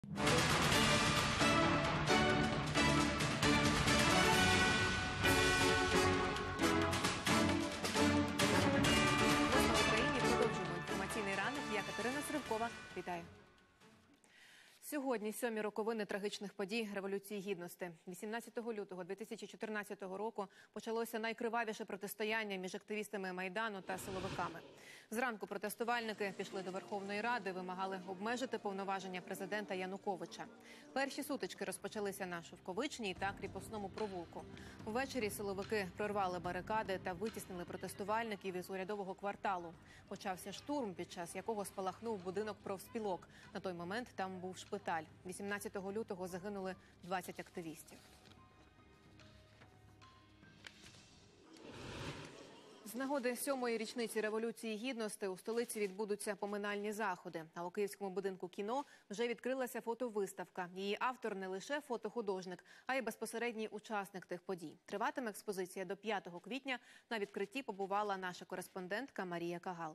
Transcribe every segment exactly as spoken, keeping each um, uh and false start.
Вітаю. Сьогодні сьомі роковини трагічних подій Революції Гідності. вісімнадцятого лютого дві тисячі чотирнадцятого року почалося найкривавіше протистояння між активістами Майдану та силовиками. Зранку протестувальники пішли до Верховної Ради, вимагали обмежити повноваження президента Януковича. Перші сутички розпочалися на Шовковичній та Кріпосному провулку. Ввечері силовики прорвали барикади та витіснили протестувальників із урядового кварталу. Почався штурм, під час якого спалахнув будинок профспілок. На той момент там був шпиталь. вісімнадцятого лютого загинули двадцять активістів. З нагоди сьомої річниці Революції Гідності у столиці відбудуться поминальні заходи. А у Київському будинку кіно вже відкрилася фотовиставка. Її автор не лише фотохудожник, а й безпосередній учасник тих подій. Триватиме експозиція до п'ятого квітня. На відкритті побувала наша кореспондентка Марія Кагал.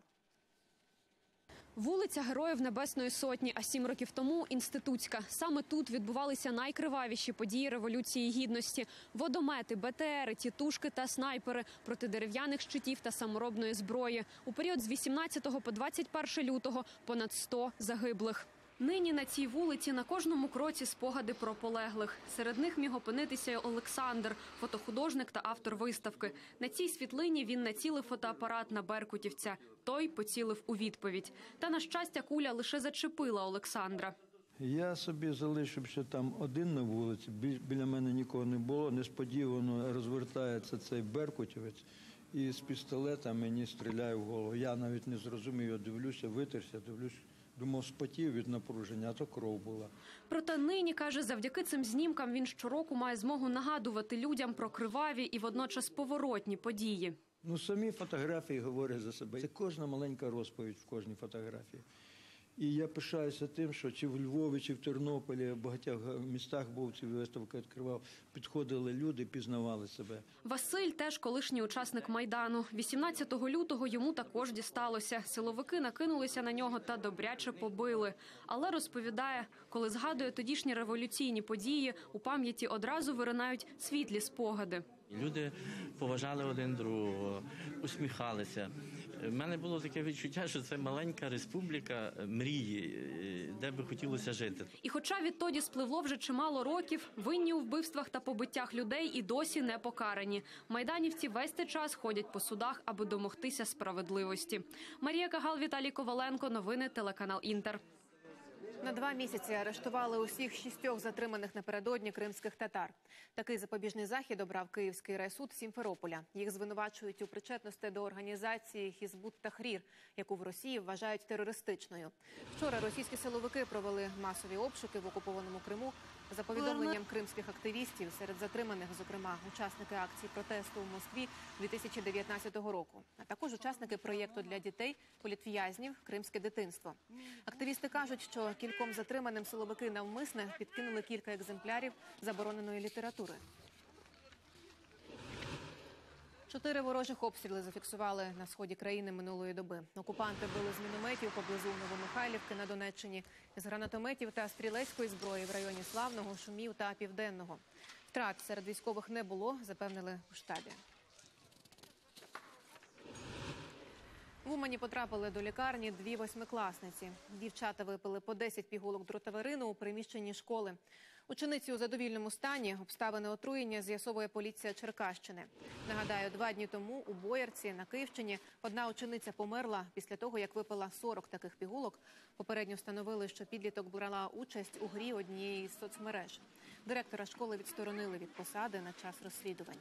Вулиця Героїв Небесної Сотні, а сім років тому – Інститутська. Саме тут відбувалися найкривавіші події Революції Гідності. Водомети, БТРи, тітушки та снайпери проти дерев'яних щитів та саморобної зброї. У період з вісімнадцятого по двадцять перше лютого понад сто загиблих. Нині на цій вулиці на кожному кроці спогади про полеглих. Серед них міг опинитися й Олександр, фотохудожник та автор виставки. На цій світлині він націлив фотоапарат на беркутівця. Той поцілив у відповідь. Та, на щастя, куля лише зачепила Олександра. Я собі залишився там один на вулиці, біля мене нікого не було. Несподівано розвертається цей беркутівець і з пістолета мені стріляє в голову. Я навіть не зрозумів, я дивлюся, витерся, дивлюся. Думав, спотів від напруження, а то кров була. Проте нині, каже, завдяки цим знімкам він щороку має змогу нагадувати людям про криваві і водночас поворотні події. Ну, самі фотографії говорять за себе. Це кожна маленька розповідь в кожній фотографії. І я пишаюся тим, що чи в Львові, чи в Тернополі, в багатьох містах був, ці виставки відкривав, підходили люди, пізнавали себе. Василь теж колишній учасник Майдану. вісімнадцятого лютого йому також дісталося. Силовики накинулися на нього та добряче побили. Але, розповідає, коли згадує тодішні революційні події, у пам'яті одразу виринають світлі спогади. Люди поважали один другого, усміхалися. У мене було таке відчуття, що це маленька республіка мрії, де би хотілося жити. І хоча відтоді спливло вже чимало років, винні у вбивствах та побиттях людей і досі не покарані. Майданівці весь цей час ходять по судах, аби домогтися справедливості. Марія Кагал, Віталій Коваленко. Новини телеканал «Інтер». На два місяці арештували усіх шістьох затриманих напередодні кримських татар. Такий запобіжний захід обрав Київський райсуд Сімферополя. Їх звинувачують у причетності до організації Хізбут Тахрір, яку в Росії вважають терористичною. Вчора російські силовики провели масові обшуки в окупованому Криму. За повідомленням кримських активістів, серед затриманих, зокрема, учасники акції протесту у Москві дві тисячі дев'ятнадцятого року, а також учасники проєкту для дітей політв'язнів «Кримське дитинство». Активісти кажуть, що кільком затриманим силовики навмисне підкинули кілька екземплярів забороненої літератури. Чотири ворожих обстріли зафіксували на сході країни минулої доби. Окупанти били з мінометів поблизу Новомихайлівки на Донеччині, з гранатометів та стрілецької зброї в районі Славного, Шумів та Південного. Втрат серед військових не було, запевнили у штабі. В Умані потрапили до лікарні дві восьмикласниці. Дівчата випили по десять пігулок дротаверину у приміщенні школи. Учениці у задовільному стані. Обставини отруєння з'ясовує поліція Черкащини. Нагадаю, два дні тому у Боярці на Київщині одна учениця померла після того, як випила сорок таких пігулок. Попередньо встановили, що підліток брала участь у грі однієї з соцмереж. Директора школи відсторонили від посади на час розслідування.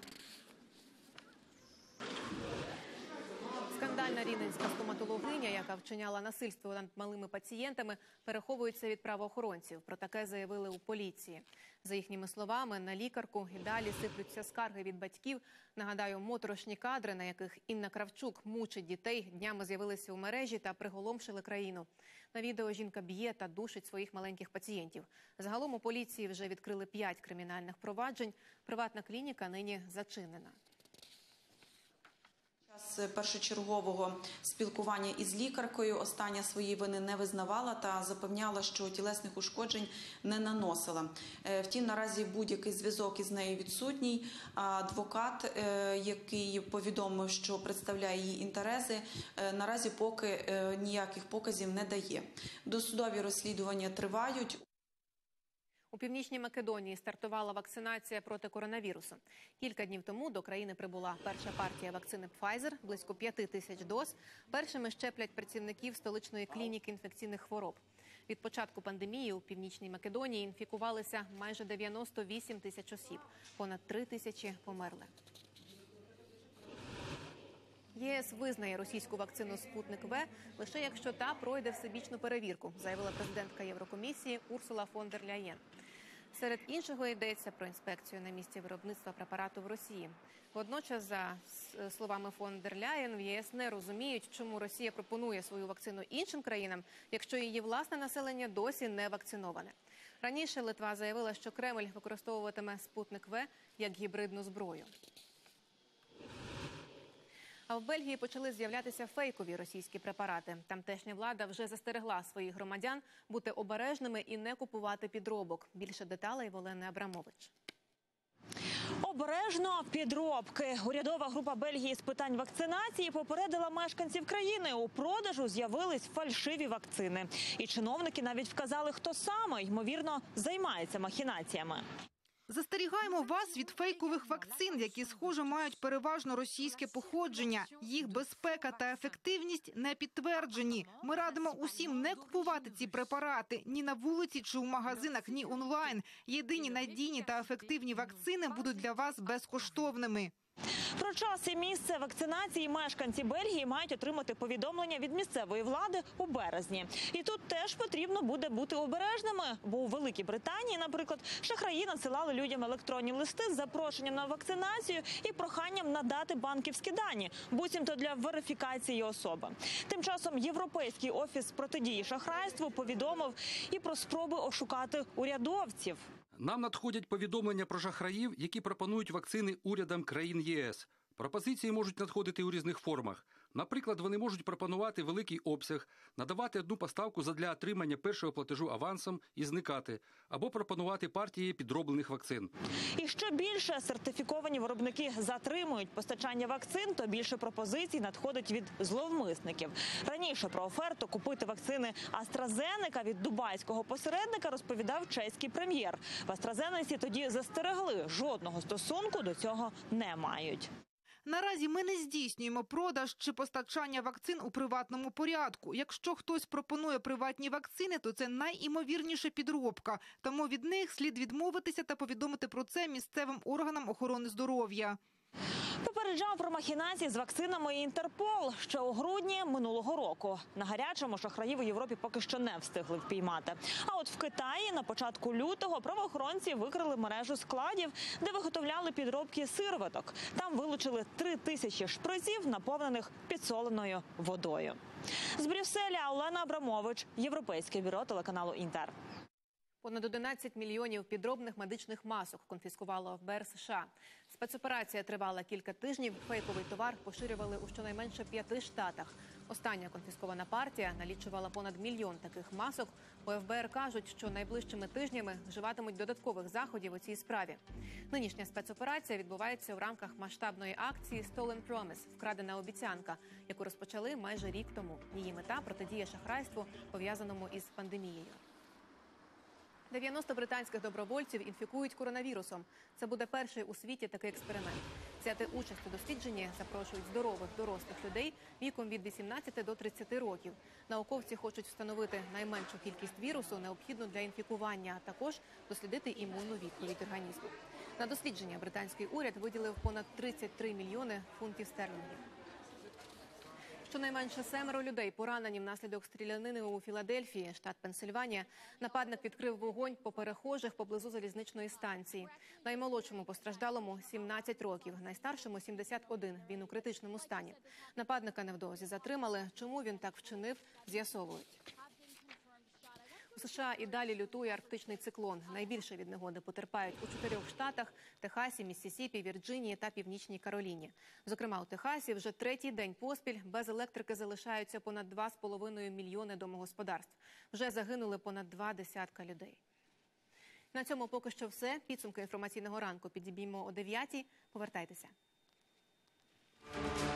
Скандальна рівненська стоматологиня, яка вчиняла насильство над малими пацієнтами, переховується від правоохоронців. Про таке заявили у поліції. За їхніми словами, на лікарку і далі сиплються скарги від батьків. Нагадаю, моторошні кадри, на яких Інна Кравчук мучить дітей, днями з'явилися у мережі та приголомшили країну. На відео жінка б'є та душить своїх маленьких пацієнтів. Загалом у поліції вже відкрили п'ять кримінальних проваджень. Приватна клініка нині зачинена. З першочергового спілкування із лікаркою остання свої вини не визнавала та запевняла, що тілесних ушкоджень не наносила. Втім, наразі будь-який зв'язок із нею відсутній. Адвокат, який повідомив, що представляє її інтереси, наразі поки ніяких показів не дає. Досудові розслідування тривають. У Північній Македонії стартувала вакцинація проти коронавірусу. Кілька днів тому до країни прибула перша партія вакцини Pfizer, близько п'яти тисяч доз. Першими щеплять працівників столичної клініки інфекційних хвороб. Від початку пандемії у Північній Македонії інфікувалися майже дев'яносто вісім тисяч осіб. Понад три тисячі померли. ЄС визнає російську вакцину «Спутник В» лише якщо та пройде всебічну перевірку, заявила президентка Єврокомісії Урсула фон дер Ляєн. Серед іншого йдеться про інспекцію на місці виробництва препарату в Росії. Водночас, за словами фон дер Ляєн, в ЄС не розуміють, чому Росія пропонує свою вакцину іншим країнам, якщо її власне населення досі не вакциноване. Раніше Литва заявила, що Кремль використовуватиме «Спутник В» як гібридну зброю. А в Бельгії почали з'являтися фейкові російські препарати. Тамтешня влада вже застерегла своїх громадян бути обережними і не купувати підробок. Більше деталей в Олени Абрамович. Обережно підробки. Урядова група Бельгії з питань вакцинації попередила мешканців країни. У продажу з'явились фальшиві вакцини. І чиновники навіть вказали, хто саме, ймовірно, займається махінаціями. Застерігаємо вас від фейкових вакцин, які, схоже, мають переважно російське походження. Їх безпека та ефективність не підтверджені. Ми радимо усім не купувати ці препарати ні на вулиці чи у магазинах, ні онлайн. Єдині надійні та ефективні вакцини будуть для вас безкоштовними. Про час і місце вакцинації мешканці Бельгії мають отримати повідомлення від місцевої влади у березні. І тут теж потрібно буде бути обережними, бо у Великій Британії, наприклад, шахраї надсилали людям електронні листи з запрошенням на вакцинацію і проханням надати банківські дані, буцімто для верифікації особи. Тим часом Європейський офіс протидії шахрайству повідомив і про спроби ошукати урядовців. Нам надходять повідомлення про шахраїв, які пропонують вакцини урядам країн ЄС. Пропозиції можуть надходити у різних формах. Наприклад, вони можуть пропонувати великий обсяг, надавати одну поставку задля отримання першого платежу авансом і зникати, або пропонувати партії підроблених вакцин. І що більше сертифіковані виробники затримують постачання вакцин, то більше пропозицій надходить від зловмисників. Раніше про оферту купити вакцини AstraZeneca від дубайського посередника розповідав чеський прем'єр. В AstraZeneca тоді застерегли, жодного стосунку до цього не мають. Наразі ми не здійснюємо продаж чи постачання вакцин у приватному порядку. Якщо хтось пропонує приватні вакцини, то це найімовірніше підробка. Тому від них слід відмовитися та повідомити про це місцевим органам охорони здоров'я. Попереджав про махінації з вакцинами і Інтерпол ще у грудні минулого року. На гарячому шахраїв у Європі поки що не встигли впіймати. А от в Китаї на початку лютого правоохоронці викрили мережу складів, де виготовляли підробки сироваток. Там вилучили три тисячі шприців, наповнених підсоленою водою. З Брюсселя Олена Абрамович, Європейське бюро телеканалу «Інтер». Понад одинадцять мільйонів підробних медичних масок конфіскувало ФБР США. Спецоперація тривала кілька тижнів. Фейковий товар поширювали у щонайменше п'яти штатах. Остання конфіскована партія налічувала понад мільйон таких масок. У ФБР кажуть, що найближчими тижнями вживатимуть додаткових заходів у цій справі. Нинішня спецоперація відбувається у рамках масштабної акції «Stolen Promise» – «Вкрадена обіцянка», яку розпочали майже рік тому. Її мета – протидія шахрайству, пов'язаному із пандемією. дев'яносто британських добровольців інфікують коронавірусом. Це буде перший у світі такий експеримент. Взяти участь у дослідженні запрошують здорових дорослих людей віком від вісімнадцяти до тридцяти років. Науковці хочуть встановити найменшу кількість вірусу, необхідну для інфікування, а також дослідити імунну відповідь організму. На дослідження британський уряд виділив понад тридцять три мільйони фунтів стерлінгів. Щонайменше семеро людей поранені внаслідок стрілянини у Філадельфії, штат Пенсильванія. Нападник відкрив вогонь по перехожих поблизу залізничної станції. Наймолодшому постраждалому сімнадцять років, найстаршому сімдесят один. Він у критичному стані. Нападника невдовзі затримали. Чому він так вчинив, з'ясовують. У США і далі лютує арктичний циклон. Найбільше від негоди потерпають у чотирьох штатах – Техасі, Міссісіпі, Вірджинії та Північній Кароліні. Зокрема, у Техасі вже третій день поспіль без електрики залишаються понад два з половиною мільйони домогосподарств. Вже загинули понад два десятка людей. На цьому поки що все. Підсумки інформаційного ранку підіб'ємо о дев'ятій. Повертайтеся.